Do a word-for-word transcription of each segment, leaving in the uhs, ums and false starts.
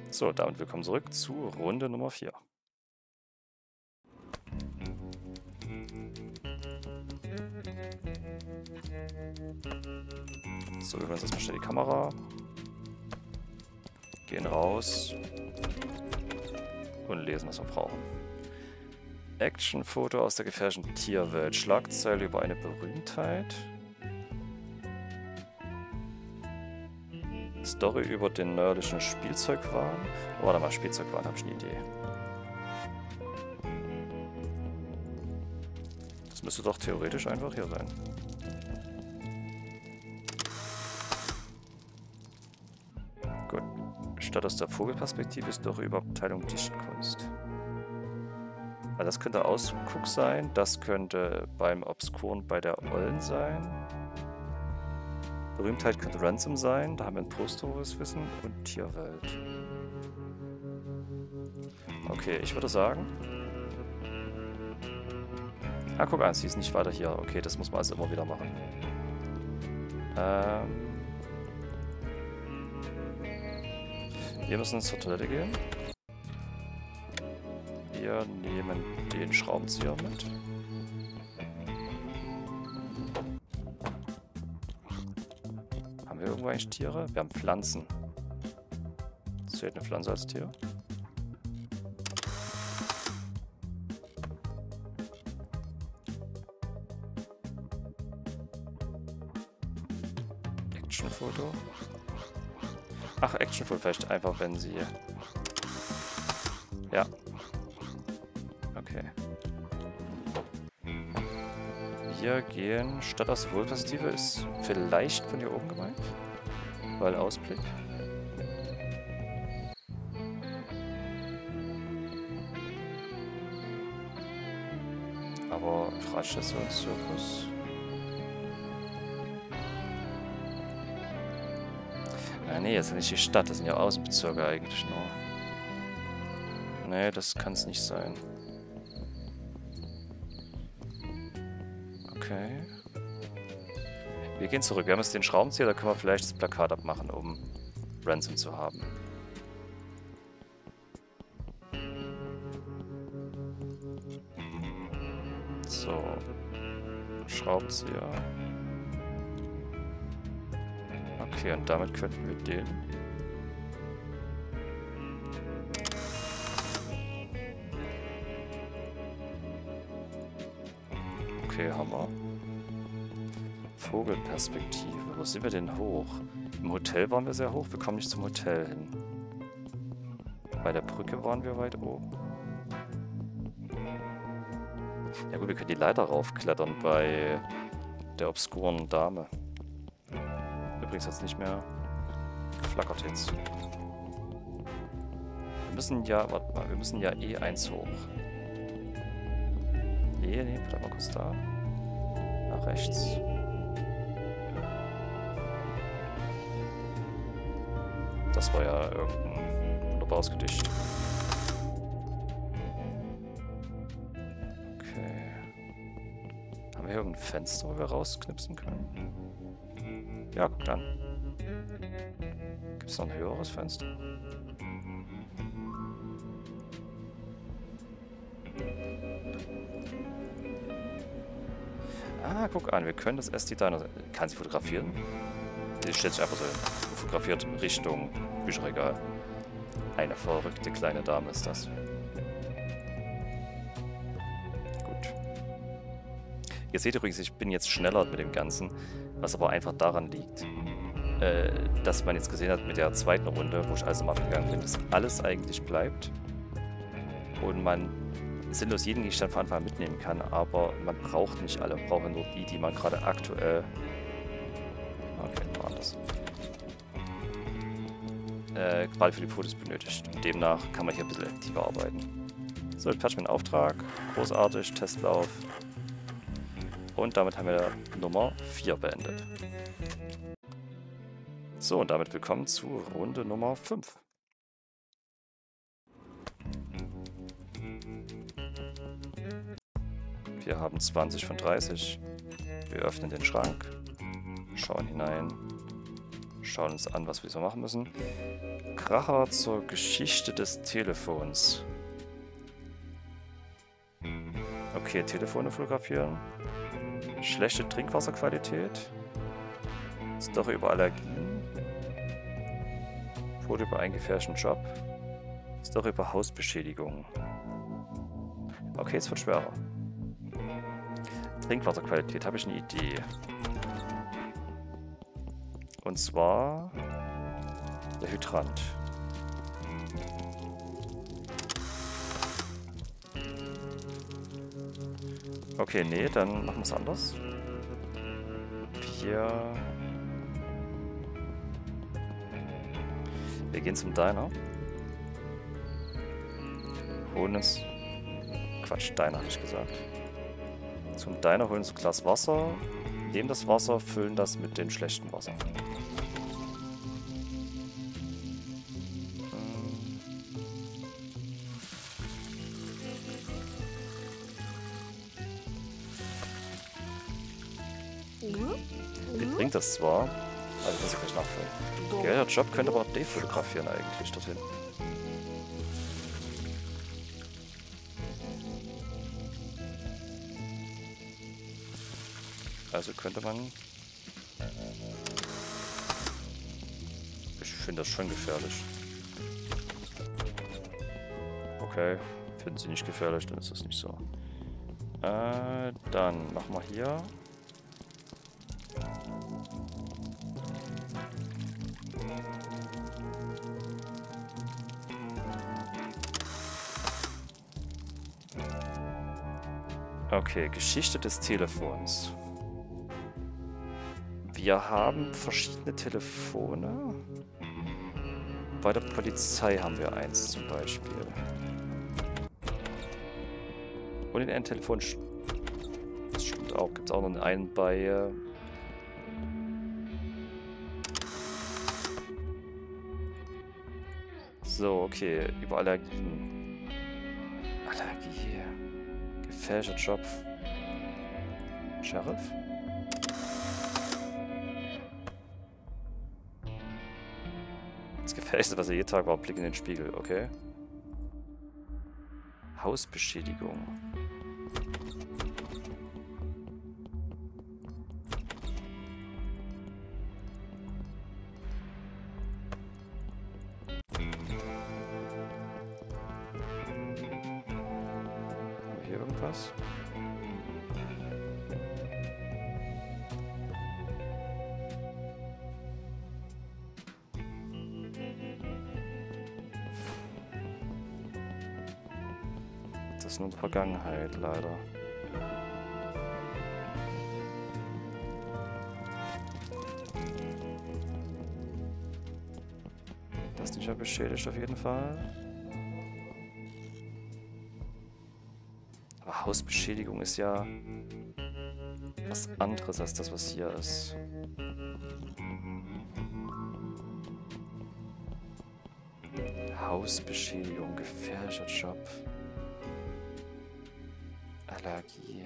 So, damit willkommen zurück zu Runde Nummer vier. So, wir holen uns erstmal schnell die Kamera. Gehen raus. Und lesen, was wir brauchen. Actionfoto aus der gefährlichen Tierwelt. Schlagzeile über eine Berühmtheit. Story über den neuerlichen Spielzeugwahn. Oh, warte mal, Spielzeugwahn, habe ich eine Idee. Das müsste doch theoretisch einfach hier sein. Gut. Statt aus der Vogelperspektive ist doch über Abteilung Dichtkunst. Also das könnte Ausguck sein, das könnte beim Obskuren bei der Ollen sein. Berühmtheit könnte Ransom sein, da haben wir ein Poster, wo wir es wissen, und Tierwelt. Okay, ich würde sagen... Ah, guck an, sie ist nicht weiter hier. Okay, das muss man also immer wieder machen. Ähm... Wir müssen zur Toilette gehen. Wir nehmen den Schraubenzieher mit. Haben wir irgendwo eigentlich Tiere? Wir haben Pflanzen. Zählt eine Pflanze als Tier? Actionfoto. Ach, Actionfoto vielleicht einfach, wenn sie... Ja. Okay. Wir gehen, statt aus der Vogelperspektive ist vielleicht von hier oben gemeint. Weil Ausblick. Aber Radstation-Zirkus. Ah, nee, das ist nicht die Stadt, das sind ja Außenbezirke eigentlich nur. Nee, das kann es nicht sein. Okay. Wir gehen zurück. Wir haben jetzt den Schraubenzieher, da können wir vielleicht das Plakat abmachen, um Ransom zu haben. So. Schraubenzieher. Okay, und damit könnten wir den... Okay, Hammer. Vogelperspektive. Wo sind wir denn hoch? Im Hotel waren wir sehr hoch. Wir kommen nicht zum Hotel hin. Bei der Brücke waren wir weit oben. Ja gut, wir können die Leiter raufklettern bei der obskuren Dame. Übrigens jetzt nicht mehr flackert jetzt. Wir müssen ja, warte mal, wir müssen ja E eins hoch. Nee, nee, bleib mal kurz da. Nach rechts. Das war ja irgendein wunderbares Gedicht. Okay. Haben wir hier irgendein Fenster, wo wir rausknipsen können? Ja, guck dann. Gibt es noch ein höheres Fenster? Ah, guck an, wir können das S D-Diner... Kann sie fotografieren? Die stellt sich einfach so hin. Fotografiert in Richtung Bücherregal. Eine verrückte kleine Dame ist das. Gut. Ihr seht übrigens, ich bin jetzt schneller mit dem Ganzen, was aber einfach daran liegt, äh, dass man jetzt gesehen hat mit der zweiten Runde, wo ich also mal gegangen bin, dass alles eigentlich bleibt und man sinnlos jeden Gegenstand von Anfang an mitnehmen kann, aber man braucht nicht alle, man braucht nur die, die man gerade aktuell... Okay, war anders. Äh, gerade für die Fotos benötigt. Und demnach kann man hier ein bisschen aktiver arbeiten. So, jetzt patchen wir einen Auftrag. Großartig, Testlauf. Und damit haben wir Nummer vier beendet. So, und damit willkommen zu Runde Nummer fünf. Wir haben zwanzig von dreißig. Wir öffnen den Schrank, schauen hinein, Schauen uns an, was wir so machen müssen. Kracher zur Geschichte des Telefons. Okay, Telefone fotografieren. Schlechte Trinkwasserqualität. Story über Allergien. Foto über einen gefährlichen Job. Story über Hausbeschädigung. Okay, es wird schwerer. Trinkwasserqualität, habe ich eine Idee. Und zwar der Hydrant. Okay, nee, dann machen wir es anders. Wir... Wir gehen zum Diner. Holen uns... Quatsch, Diner habe ich gesagt. Zum Diner holen uns ein Glas Wasser, nehmen das Wasser, füllen das mit dem schlechten Wasser. Mir bringt das zwar, also muss ich gleich nachfüllen. Ja, der Job könnte aber auch defotografieren eigentlich dorthin. Also könnte man... Ich finde das schon gefährlich. Okay, finden Sie nicht gefährlich, dann ist das nicht so. Äh, dann machen wir hier... Okay, Geschichte des Telefons. Wir haben verschiedene Telefone. Bei der Polizei haben wir eins zum Beispiel. Und in einem Telefon... Das stimmt auch. Gibt es auch noch einen bei... Äh so, okay. Über Allergien. Allergie. Gefährlicher Job. Sheriff? Das Gefährlichste, was er jeden Tag war, Blick in den Spiegel, okay. Hausbeschädigung. Haben wir hier irgendwas? Das ist nur Vergangenheit, leider. Das ist nicht mehr beschädigt auf jeden Fall. Aber Hausbeschädigung ist ja was anderes als das, was hier ist. Hausbeschädigung, gefährlicher Job. Allergie.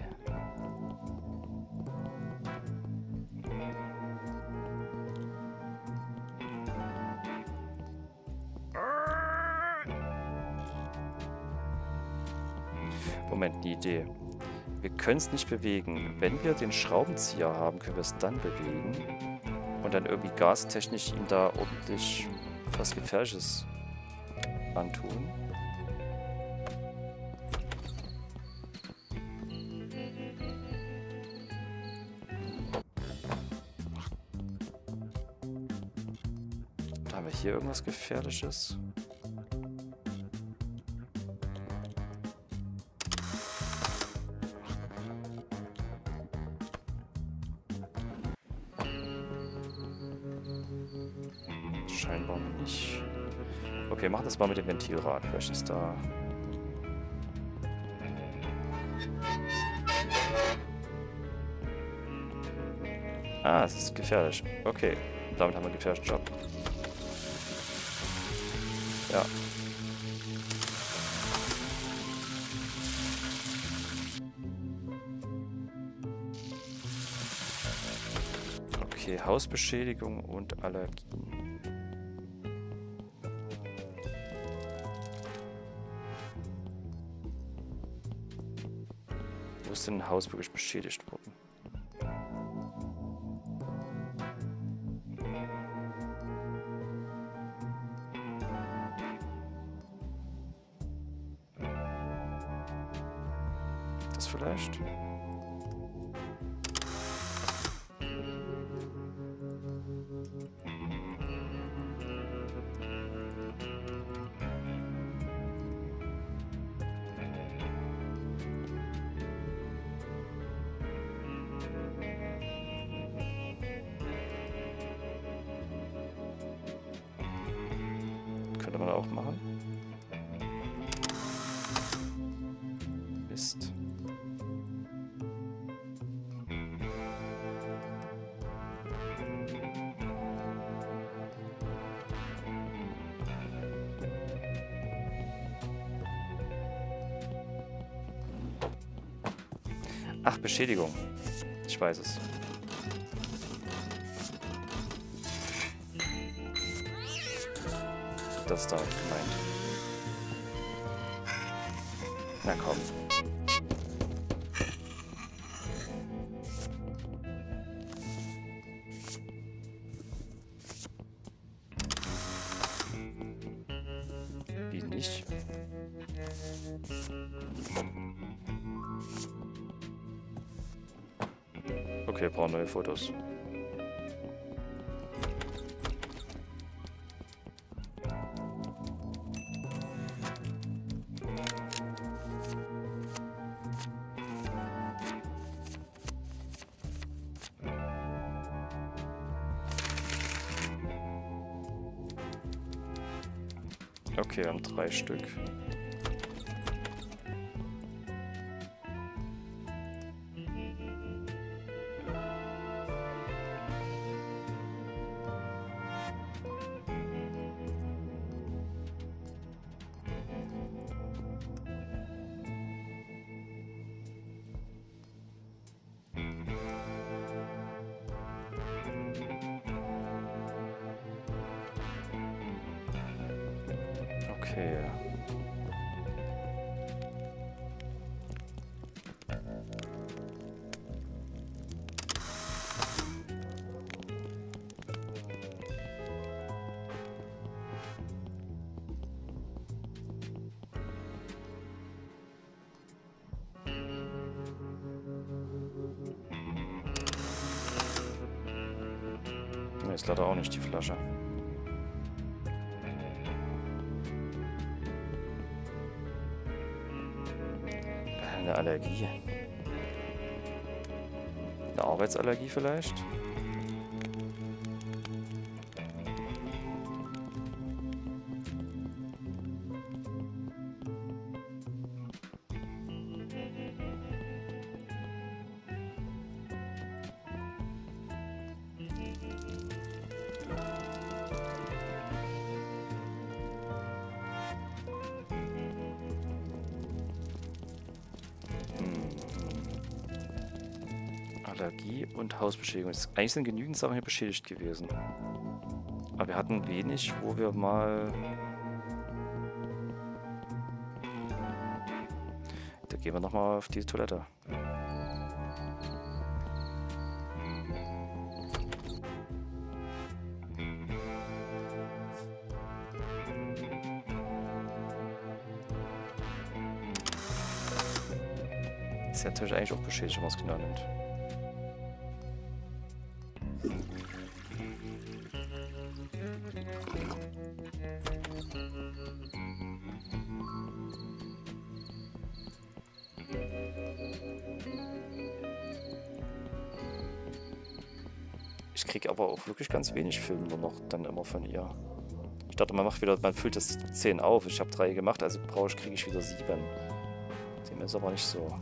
Moment, die Idee. Wir können es nicht bewegen. Wenn wir den Schraubenzieher haben, können wir es dann bewegen. Und dann irgendwie gastechnisch ihm da ordentlich was Gefährliches antun. Haben wir hier irgendwas Gefährliches? Scheinbar nicht. Okay, mach das mal mit dem Ventilrad. Vielleicht ist da... Ah, es ist gefährlich. Okay, damit haben wir einen gefährlichen Job. Ja. Okay, Hausbeschädigung und Allergien. Wo ist denn ein Haus wirklich beschädigt worden? Das vielleicht? Könnte man auch machen. Mist. Ach, Beschädigung. Ich weiß es. Das ist damit gemeint. Na komm. Wie nicht? Okay, wir brauchen neue Fotos. Okay, wir haben drei Stück. Okay. Ne, ist leider auch nicht die Flasche. Eine Allergie. Eine Arbeitsallergie vielleicht? Allergie und Hausbeschädigung. Eigentlich sind genügend Sachen hier beschädigt gewesen. Aber wir hatten wenig, wo wir mal... Da gehen wir nochmal auf die Toilette. Ist ja natürlich eigentlich auch beschädigt, wenn man es genau nimmt. Ich kriege aber auch wirklich ganz wenig Film nur noch dann immer von ihr. Ich dachte, man macht wieder, man füllt das zehn auf. Ich habe drei gemacht, also brauche ich, kriege ich wieder sieben. Dem ist aber nicht so.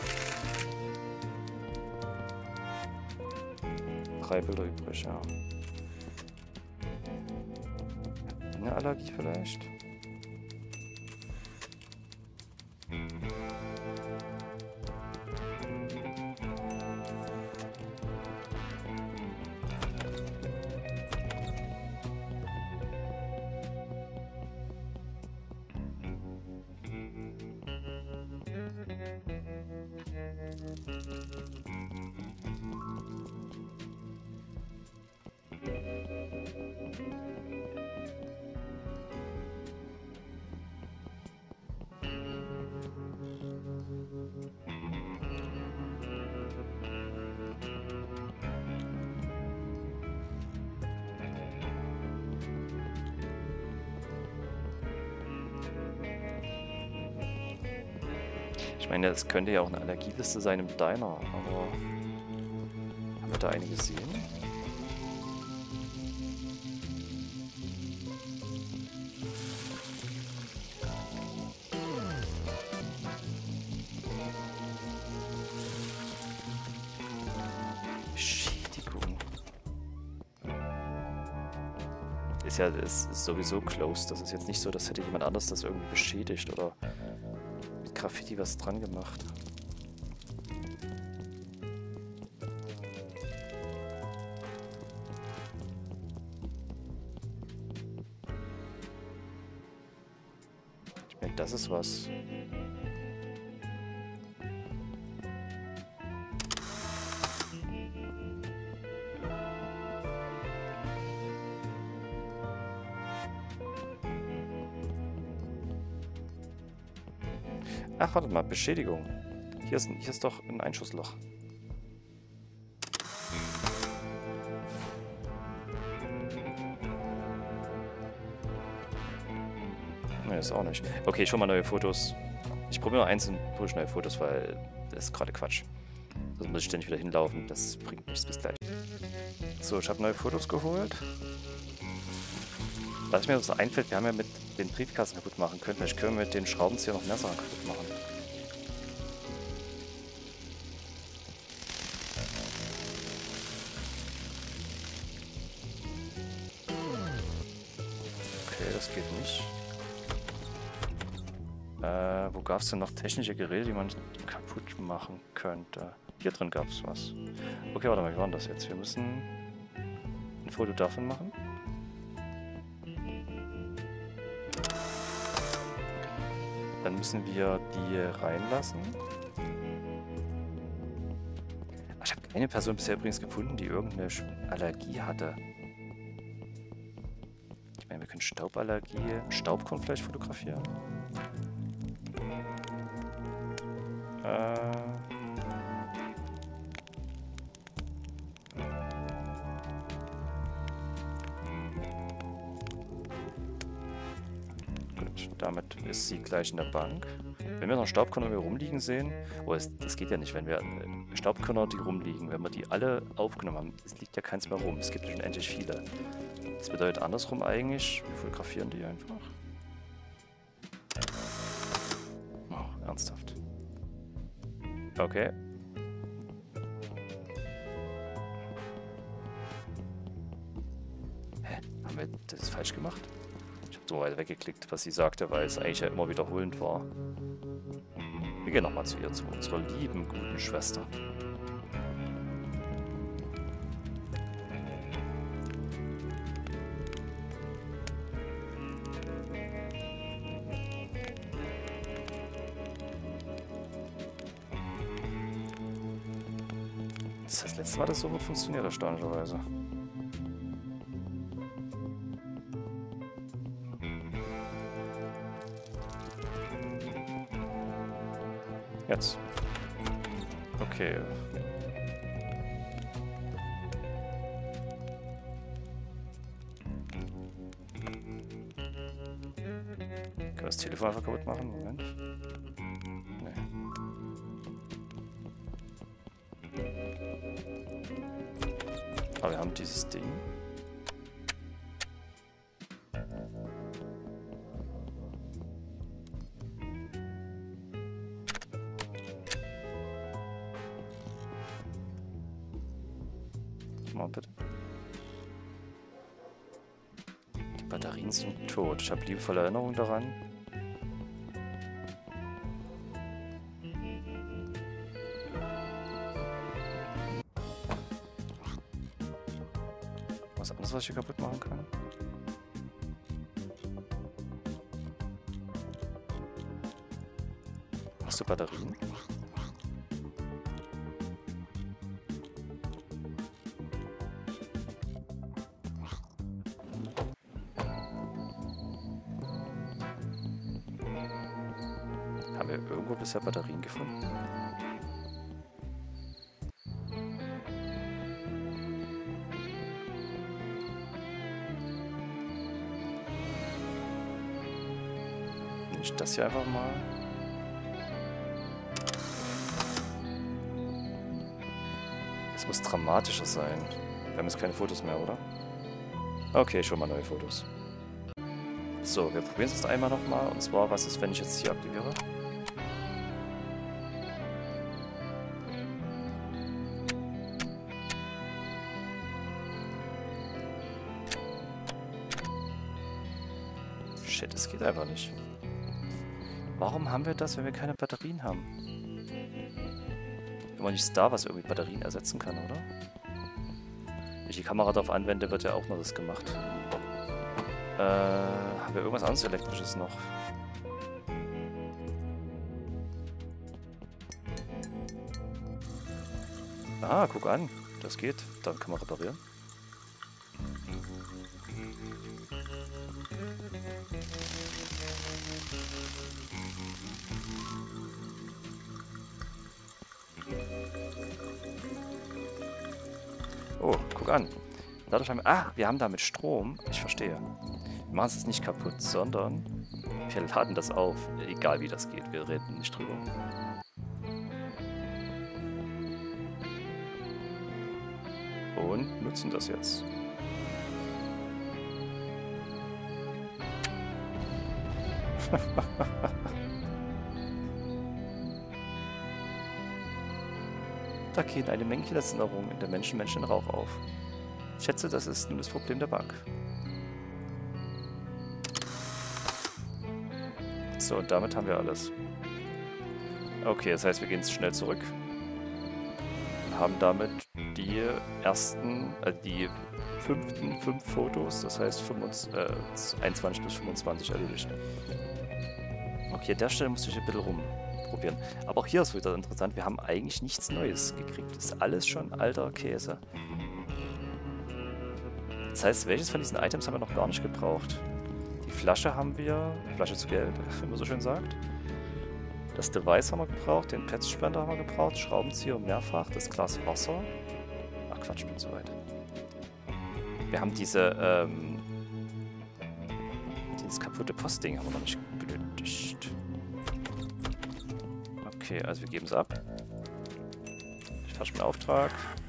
Drei Bilder übrig, ja. eine Allergie vielleicht? Ich meine, das könnte ja auch eine Allergieliste sein im Diner, aber haben wir da eine gesehen? Beschädigung. Ist ja ist, ist sowieso closed. Das ist jetzt nicht so, dass hätte jemand anders das irgendwie beschädigt oder Graffiti was dran gemacht. Ich merke, das ist was. Ach, warte mal, Beschädigung. Hier ist, hier ist doch ein Einschussloch. Ne, ist auch nicht. Okay, schon mal neue Fotos. Ich probiere mal einzeln durch neue Fotos, weil das ist gerade Quatsch. Sonst muss ich ständig wieder hinlaufen. Das bringt nichts. Bis gleich. So, ich habe neue Fotos geholt. Was mir so einfällt, wir haben ja mit den Briefkasten kaputt machen können. Vielleicht können wir mit den Schraubenzieher noch mehr Sachen kaputt machen. Okay, das geht nicht. Äh, wo gab es denn noch technische Geräte, die man kaputt machen könnte? Hier drin gab es was. Okay, warte mal, wie war denn das jetzt? Wir müssen ein Foto davon machen. Dann müssen wir die reinlassen. Ach, ich habe keine Person bisher übrigens gefunden, die irgendeine Allergie hatte. Ich meine, wir können Stauballergie, Staubkorn vielleicht fotografieren. Äh... Damit ist sie gleich in der Bank. Wenn wir noch Staubkörner hier rumliegen sehen, oh, es, das geht ja nicht, wenn wir äh, Staubkörner, die rumliegen, wenn wir die alle aufgenommen haben, es liegt ja keins mehr rum, es gibt schon endlich viele. Das bedeutet andersrum eigentlich, wir fotografieren die einfach. Oh, ernsthaft. Okay. Hä? Haben wir das falsch gemacht? So weit weggeklickt, was sie sagte, weil es eigentlich ja immer wiederholend war. Wir gehen nochmal zu ihr, zu unserer lieben, guten Schwester. Das heißt, letztes Mal hat das so gut funktioniert, erstaunlicherweise. Jetzt. Okay. Können wir das Telefon einfach kaputt machen? Moment. Nee. Aber wir haben dieses Ding. Mal bitte. Die Batterie Batterien sind tot. Ich habe liebevolle Erinnerungen daran. Was anderes, was ich hier kaputt machen kann? Hast du Batterien? Haben wir irgendwo bisher Batterien gefunden? Ich das hier einfach mal. Es muss dramatischer sein. Wir haben jetzt keine Fotos mehr, oder? Okay, schon mal neue Fotos. So, wir probieren es jetzt einmal nochmal. Und zwar, was ist, wenn ich jetzt hier aktiviere? Shit, es geht einfach nicht. Warum haben wir das, wenn wir keine Batterien haben? Immer nicht da, was irgendwie Batterien ersetzen kann, oder? Wenn ich die Kamera darauf anwende, wird ja auch noch das gemacht. Äh, haben wir irgendwas anderes Elektrisches noch? Ah, guck an. Das geht. Dann kann man reparieren. Oh, guck an. Dadurch haben wir... Ah, wir haben damit Strom. Ich verstehe. Wir machen es jetzt nicht kaputt, sondern wir laden das auf. Egal wie das geht. Wir reden nicht drüber. Und nutzen das jetzt. Da gehen eine Menge Erinnerungen in der Menschen Menschen Rauch auf. Ich schätze, das ist nun das Problem der Bank. So, und damit haben wir alles. Okay, das heißt, wir gehen jetzt schnell zurück. Haben damit die ersten, äh, die fünften fünf Fotos, das heißt fünfundzwanzig, äh, einundzwanzig bis fünfundzwanzig erledigt. Okay, an der Stelle musste ich ein bisschen rumprobieren. Aber auch hier ist wieder interessant, wir haben eigentlich nichts Neues gekriegt. Das ist alles schon alter Käse. Das heißt, welches von diesen Items haben wir noch gar nicht gebraucht? Die Flasche haben wir, Flasche zu Geld, wie man so schön sagt. Das Device haben wir gebraucht, den Petspender haben wir gebraucht, Schraubenzieher mehrfach, das Glas Wasser. Ach Quatsch, ich bin zu weit. Wir haben diese, ähm, dieses kaputte Postding haben wir noch nicht benötigt. Okay, also wir geben es ab. Ich tausche meinen Auftrag.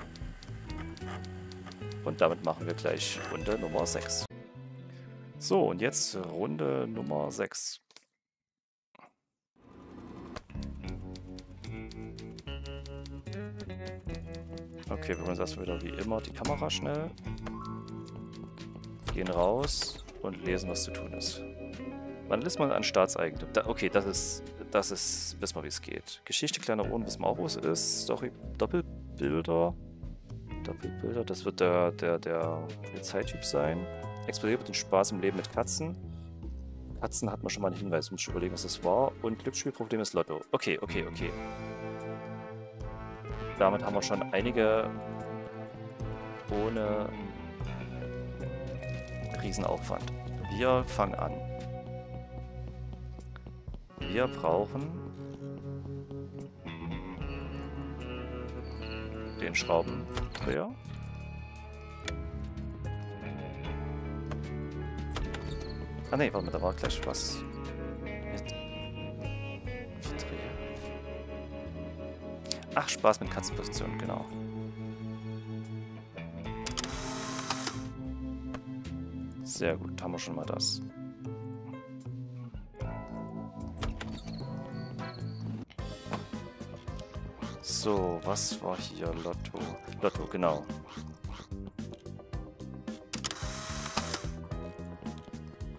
Und damit machen wir gleich Runde Nummer sechs. So, und jetzt Runde Nummer sechs. Okay, wir holen uns erstmal wieder wie immer die Kamera schnell. Gehen raus und lesen, was zu tun ist. Wann liest man an Staatseigentum? Da, okay, das ist, das ist, wissen wir, wie es geht. Geschichte kleiner Ohren, wissen wir auch, wo es ist. Story, Doppelbilder. Doppelbilder, das wird der, der, der Polizeityp sein. Explodiert den Spaß im Leben mit Katzen. Katzen hat man schon mal einen Hinweis, muss ich überlegen, was das war. Und Glücksspielproblem ist Lotto. Okay, okay, okay. Damit haben wir schon einige ohne Riesenaufwand. Wir fangen an. Wir brauchen den Schraubendreher. Ah ne, warte mal, da war gleich was mit Verdreher. Ach, Spaß mit Katzenposition, genau. Sehr gut, haben wir schon mal das. So, was war hier? Lotto. Lotto, genau.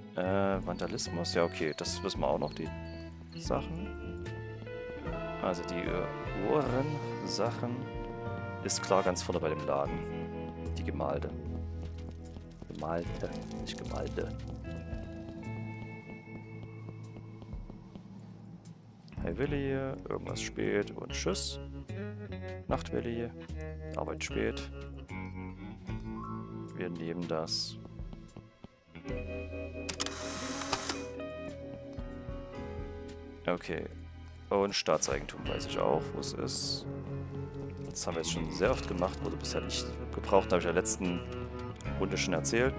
Äh, Vandalismus? Ja, okay, das wissen wir auch noch, die Sachen. Also die äh, Uhrensachen ist klar ganz vorne bei dem Laden. Die Gemalte. Gemalte, nicht Gemalte. Hi Willi, irgendwas spät und tschüss. Nacht Willi, Arbeit spät. Wir nehmen das. Okay. Und Staatseigentum weiß ich auch, wo es ist. Das haben wir jetzt schon sehr oft gemacht, wurde bisher nicht gebraucht, habe ich in der letzten Runde schon erzählt.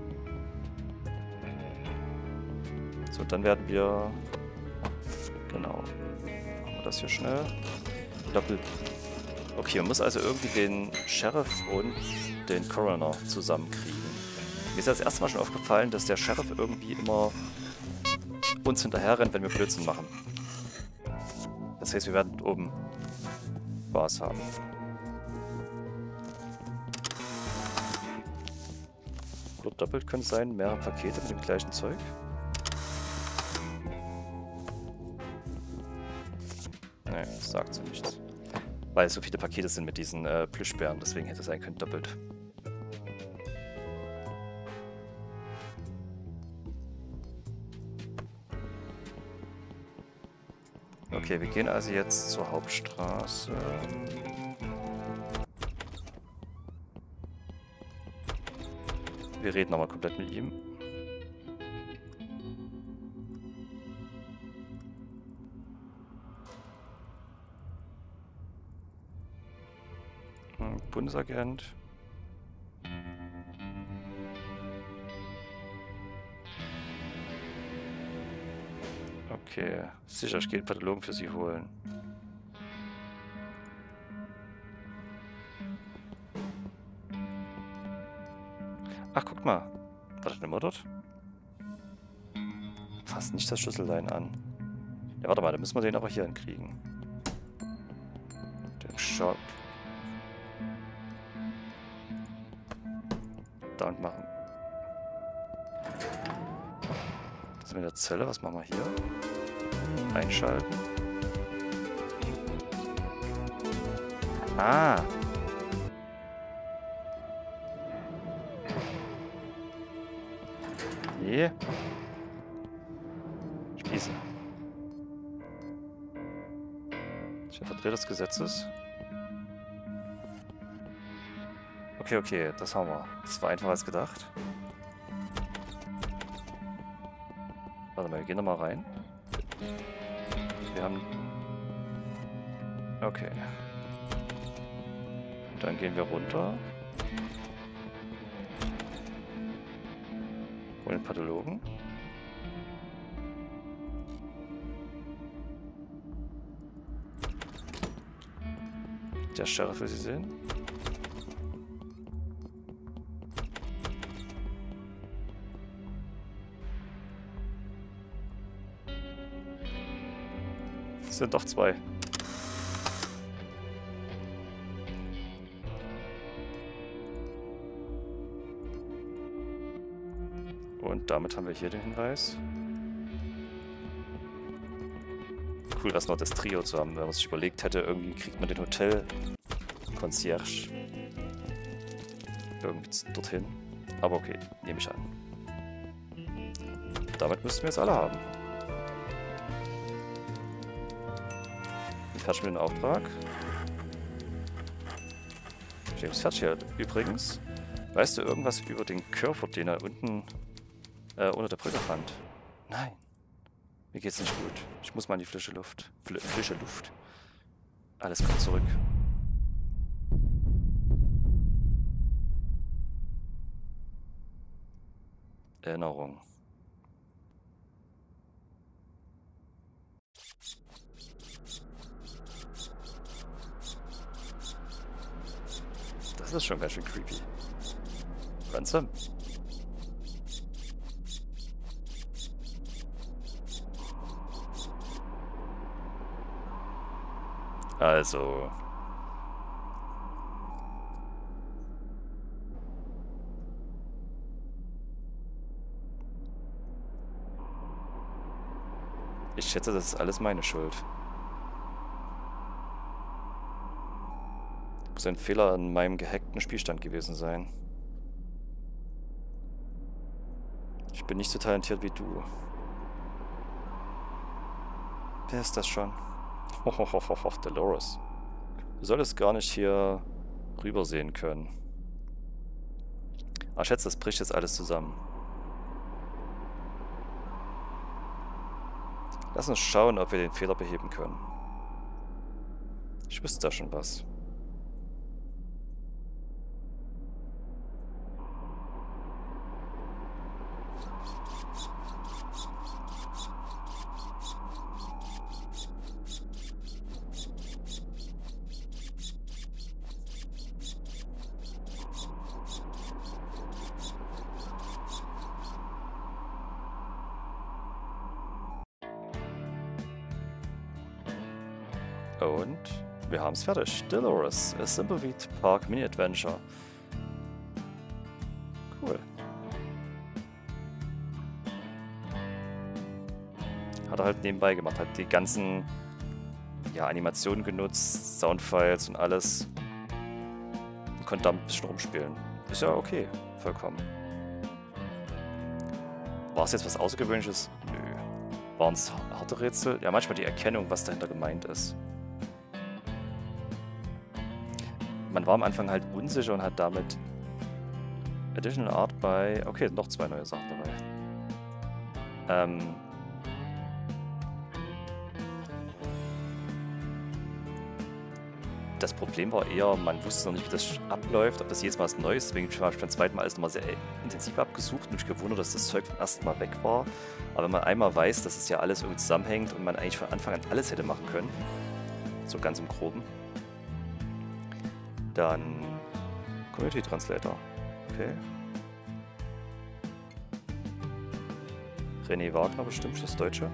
So, dann werden wir... Genau. Machen wir das hier schnell. Doppel... Okay, man muss also irgendwie den Sheriff und den Coroner zusammenkriegen. Mir ist das erste Mal schon aufgefallen, dass der Sheriff irgendwie immer uns hinterher rennt, wenn wir Blödsinn machen. Das heißt, wir werden oben Spaß haben. Oder doppelt können es sein, mehrere Pakete mit dem gleichen Zeug. Ne, das sagt so nichts. Weil so viele Pakete sind mit diesen äh, Plüschbären, deswegen hätte es sein können doppelt. Okay, wir gehen also jetzt zur Hauptstraße. Wir reden nochmal komplett mit ihm. Hm, Bundesagent. Okay, sicher, ich gehe den Pathologen für sie holen. Ach, guck mal. War das eine Mutter dort? Fasst nicht das Schlüssellein an. Ja, warte mal, dann müssen wir den aber hier hinkriegen. Den Shop. Da und machen. Das ist mit der Zelle. Was machen wir hier? Einschalten. Ah. Nee. Spieße. Ich bin Vertreter des Gesetzes. Okay, okay, das haben wir. Das war einfacher als gedacht. Warte mal, wir gehen nochmal rein. Wir haben... Okay. Dann gehen wir runter. Holen den Pathologen. Der Sheriff will sie sehen. Es sind doch zwei. Und damit haben wir hier den Hinweis. Cool, das noch das Trio zu haben, wenn man sich überlegt hätte, irgendwie kriegt man den Hotel-Concierge irgendwie dorthin. Aber okay, nehme ich an. Damit müssten wir jetzt alle haben. Fertig mit dem Auftrag. James fertig hier. Übrigens, weißt du irgendwas über den Körper, den er unten äh, unter der Brücke fand? Nein. Mir geht's nicht gut. Ich muss mal in die frische Luft. Fl frische Luft. Alles kommt zurück. Erinnerung. Das ist schon ganz schön creepy. Ransom. Also. Ich schätze, das ist alles meine Schuld. Muss ein Fehler an meinem gehackten Spielstand gewesen sein. Ich bin nicht so talentiert wie du. Wer ist das schon? Hohohoho, Dolores. Du solltest gar nicht hier rübersehen können. Ah, schätze, das bricht jetzt alles zusammen. Lass uns schauen, ob wir den Fehler beheben können. Ich wüsste da schon was. Und wir haben es fertig. Dolores, a Thimbleweed Park Mini Adventure. Cool. Hat er halt nebenbei gemacht, hat die ganzen ja, Animationen genutzt, Soundfiles und alles. Und konnte da ein bisschen rumspielen. Ist ja okay, vollkommen. War es jetzt was Außergewöhnliches? Nö. Waren es harte Rätsel? Ja, manchmal die Erkennung, was dahinter gemeint ist. Man war am Anfang halt unsicher und hat damit Additional Art bei... Okay, noch zwei neue Sachen dabei. Ähm... Das Problem war eher, man wusste noch nicht, wie das abläuft, ob das jedes Mal was Neues ist. Deswegen habe ich beim zweiten Mal alles nochmal sehr intensiv abgesucht und mich gewundert, dass das Zeug vom ersten Mal weg war. Aber wenn man einmal weiß, dass es ja alles irgendwie zusammenhängt und man eigentlich von Anfang an alles hätte machen können, so ganz im Groben, dann Community Translator. Okay. René Wagner bestimmt das Deutsche.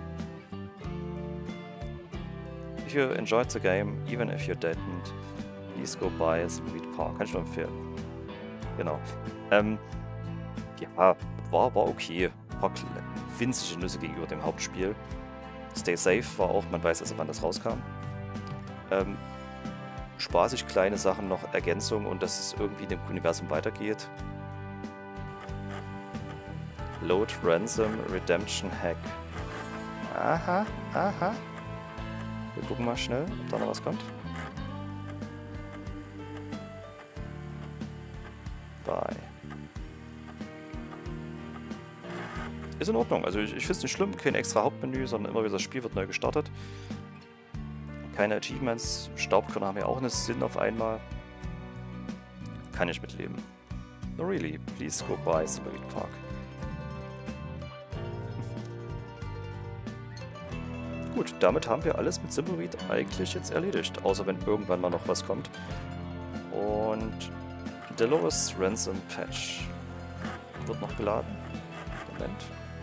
If you enjoyed the game, even if you didn't, please go buy a Thimbleweed Park. Kann ich nur empfehlen. Genau. Ähm, ja, war, war okay. Ein paar winzige Nüsse gegenüber dem Hauptspiel. Stay Safe war auch, man weiß also, wann das rauskam. Ähm, spaßig kleine Sachen, noch Ergänzung und dass es irgendwie in dem Universum weitergeht. Load Ransom Redemption Hack. Aha, aha. Wir gucken mal schnell, ob da noch was kommt. Bye. Ist in Ordnung, also ich, ich finde es nicht schlimm, kein extra Hauptmenü, sondern immer wieder das Spiel wird neu gestartet. Keine Achievements, Staubkörner haben ja auch einen Sinn auf einmal. Kann ich mitleben. No really, please go buy Thimbleweed Park. Gut, damit haben wir alles mit Thimbleweed eigentlich jetzt erledigt, außer wenn irgendwann mal noch was kommt. Und Dolores Ransom Patch wird noch geladen. Moment.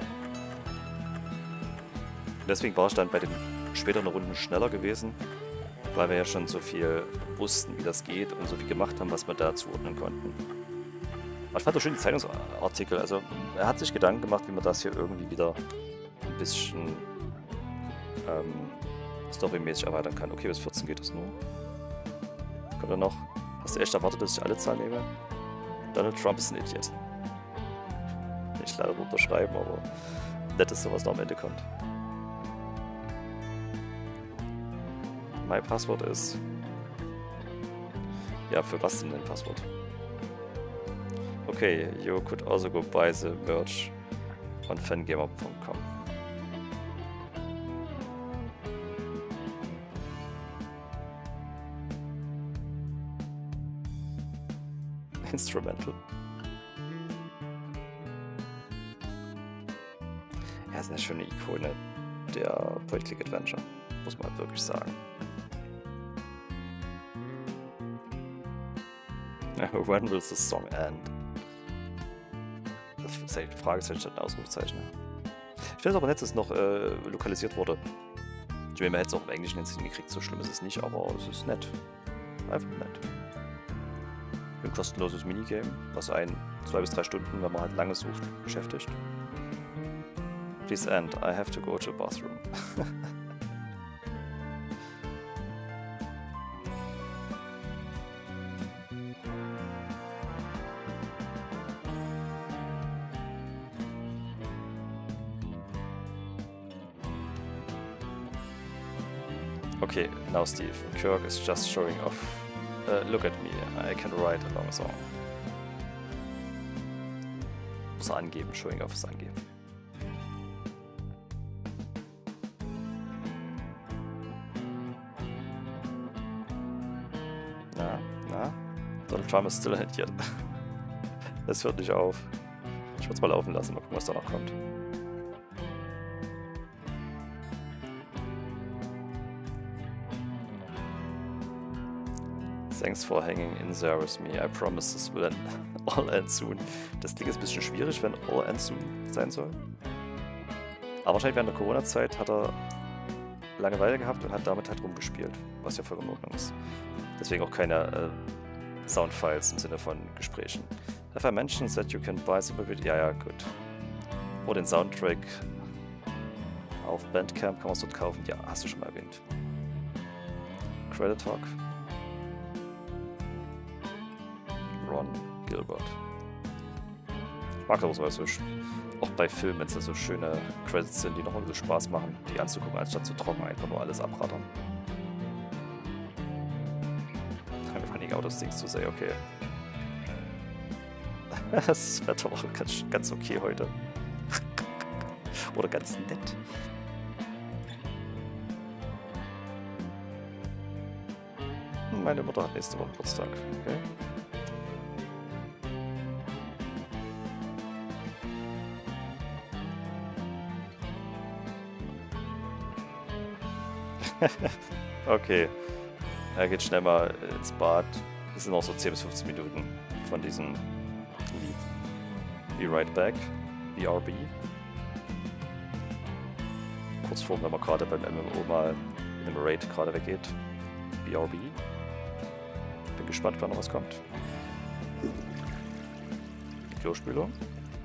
Deswegen war ich dann bei den späteren Runden schneller gewesen, weil wir ja schon so viel wussten, wie das geht und so viel gemacht haben, was wir da zuordnen konnten. Aber ich fand auch schön die Zeitungsartikel, also er hat sich Gedanken gemacht, wie man das hier irgendwie wieder ein bisschen ähm, storymäßig erweitern kann. Okay, bis vierzehn geht es nur. Kommt er noch? Hast du echt erwartet, dass ich alle Zahlen nehme? Donald Trump ist ein Idiot. Ich leider nur unterschreiben, aber nett ist sowas noch am Ende kommt. Mein Passwort ist... Ja, für was denn dein Passwort? Okay, you could also go buy the merch on fangamer punkt com. Instrumental. Ja, ist eine schöne Ikone der Point-Click-Adventure, muss man wirklich sagen. When will the song end? Das ist halt die Fragezeichen statt ein Ausrufezeichen. Ich finde es aber nett, dass es noch äh, lokalisiert wurde. Ich meine, man hätte es auch im Englischen jetzt hingekriegt, so schlimm ist es nicht, aber es ist nett. Einfach nett. Ein kostenloses Minigame, was einen zwei bis drei Stunden, wenn man halt lange sucht, beschäftigt. Please end. I have to go to the bathroom. Okay, now Steve. Kirk is just showing off. Uh, look at me, I can write a long song. Muss er angeben, showing off ist angeben. Na, na? Donald Trump ist still ahead yet. Das hört nicht auf. Ich würde es mal laufen lassen, mal gucken, was da noch kommt. Thanks for hanging in there with me. I promise this will end, all end soon. Das Ding ist ein bisschen schwierig, wenn all end soon sein soll. Aber wahrscheinlich während der Corona-Zeit hat er Langeweile gehabt und hat damit halt rumgespielt, was ja vollkommen in Ordnung ist. Deswegen auch keine äh, Soundfiles im Sinne von Gesprächen. Have I mentioned that you can buy some of it? Ja, ja, gut. Oder den Soundtrack auf Bandcamp kann man es dort kaufen. Ja, hast du schon mal erwähnt. Credit Talk. Ron Gilbert. Ich mag das aber so, auch bei Filmen, wenn es so schöne Credits sind, die noch ein bisschen Spaß machen, die anzugucken, anstatt zu trocken einfach nur alles abrattern. I'm running out of things to say, okay. Das Wetter war ganz, ganz okay heute. Oder ganz nett. Meine Mutter hat nächste Woche Geburtstag. Okay. Okay. Er geht schnell mal ins Bad. Es sind noch so zehn bis fünfzehn Minuten von diesem Lied. Be right back. B R B. Kurz vor, wenn man gerade beim M M O mal im Raid gerade weggeht. B R B. Bin gespannt, wann noch was kommt. Die Klospülung.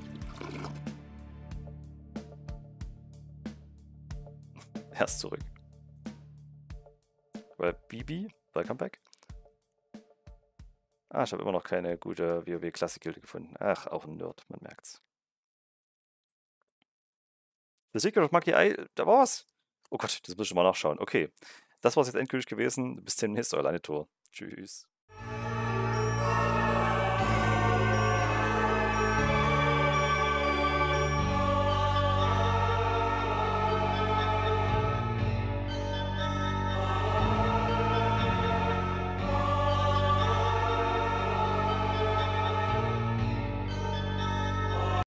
Er ist zurück. Well, Bibi, welcome back. Ah, ich habe immer noch keine gute WoW-Klassik-Gilde gefunden. Ach, auch ein Nerd, man merkt's. The Secret of Monkey Eye, da war was. Oh Gott, das muss ich mal nachschauen. Okay, das war's jetzt endgültig gewesen. Bis demnächst, euer Leinetour. Tschüss.